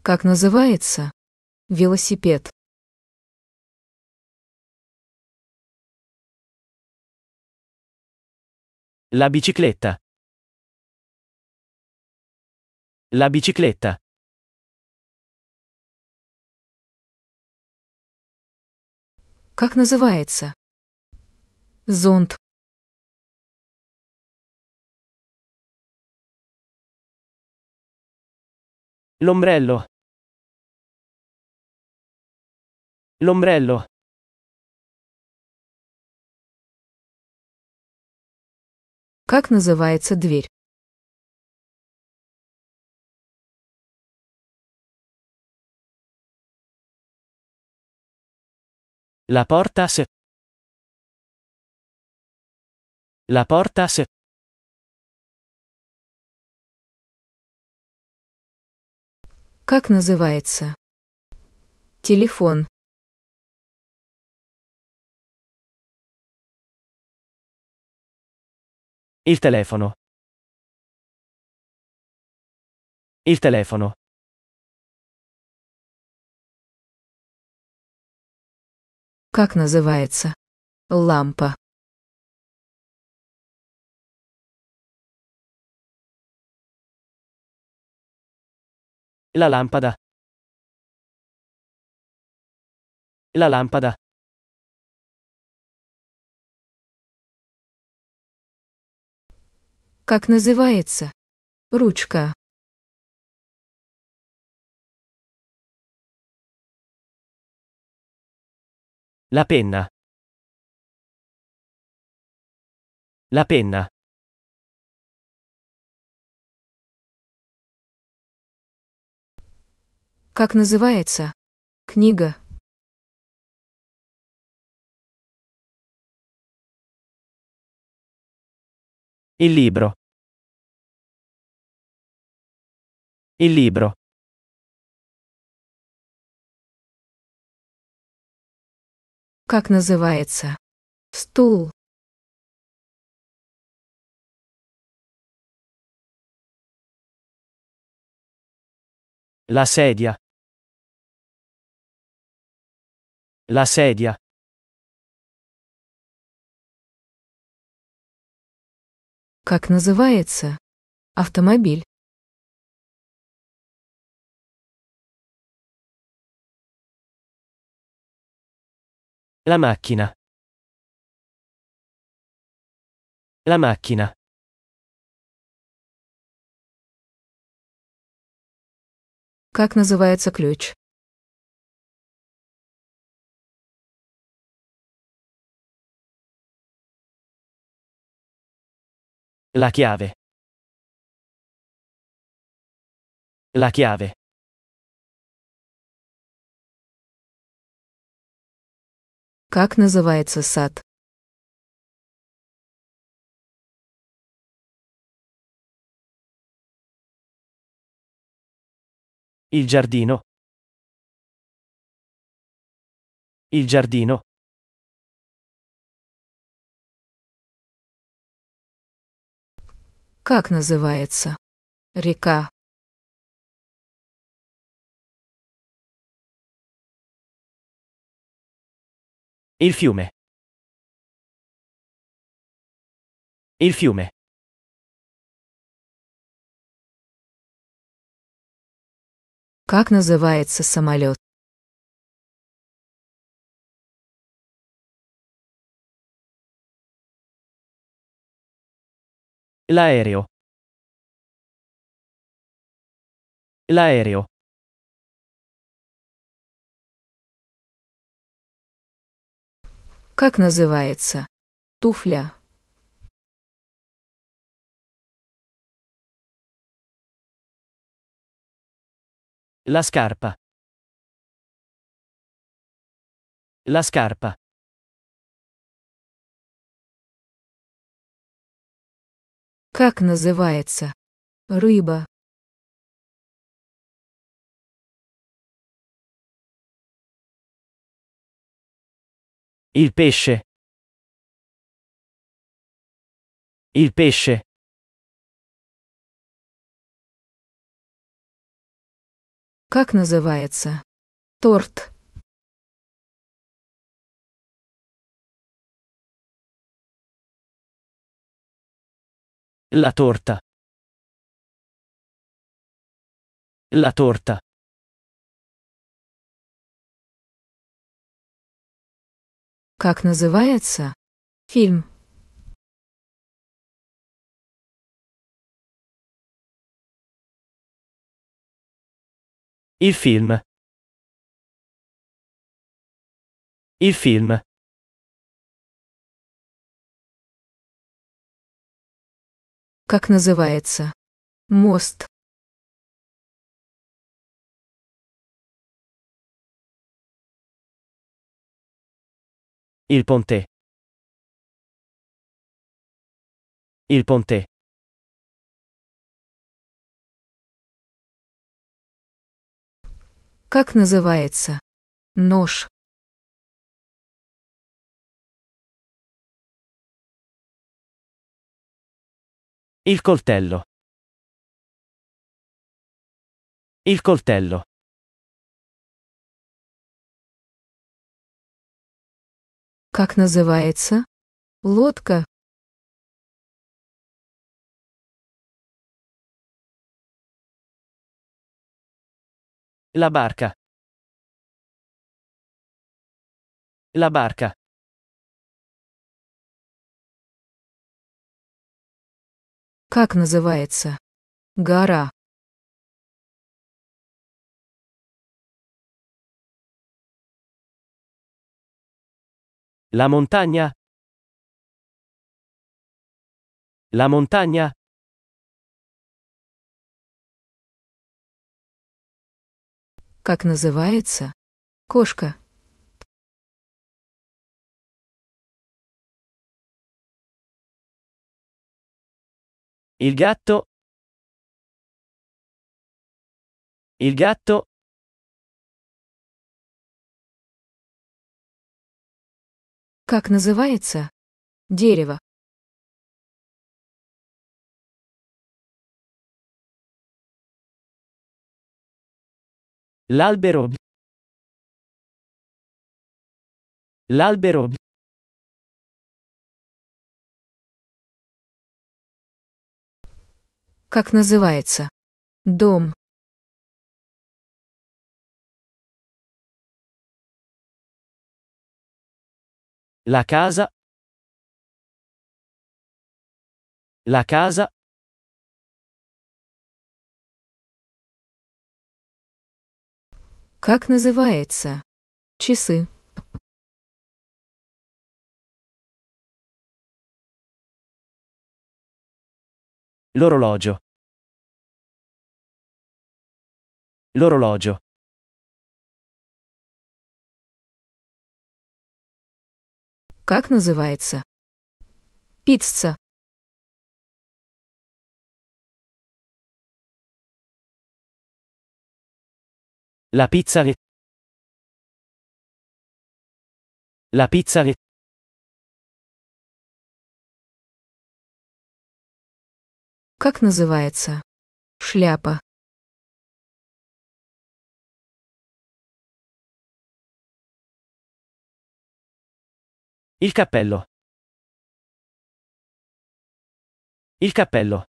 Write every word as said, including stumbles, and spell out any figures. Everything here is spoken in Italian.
Как называется? Велосипед. La bicicletta. La bicicletta. Как называется? Зонт. L'ombrello. L'ombrello. Как называется дверь? La porta se. La porta se. Как называется? Телефон. Il telefono. Il telefono. Как называется? Лампа. La lampada. La lampada. Как называется? Ручка. La penna. La penna. Как называется? Книга. Il libro. Il libro. Как называется? Стул. La sedia. La sedia. Как называется? Автомобиль. La macchina. La macchina. Как называется ключ? La chiave. La chiave. Как называется сад? Il giardino. Il giardino. Как называется? Река. Il fiume. Il fiume. Как называется самолет? L'aereo. L'aereo. Как называется? Туфля. La scarpa. La scarpa. Как называется? Рыба. Il pesce. Il pesce. Как называется? Торт. La torta. La torta. Как называется? Фильм. Il film. Il film. Как называется? Мост. Il ponte. Il ponte. Как называется? Нож. Il coltello. Il coltello. Как называется? Лодка. La barca. La barca. Как называется? Гора. La montagna. La montagna. Как называется? Кошка. Il gatto. Il gatto. Как называется? Дерево. L'albero. L'albero. Как называется? Дом. La casa. La casa. Как называется? Часы. L'orologio. L'orologio. Как называется? Пицца. La pizza. La pizza. Как называется? Шляпа. Il cappello. Il cappello.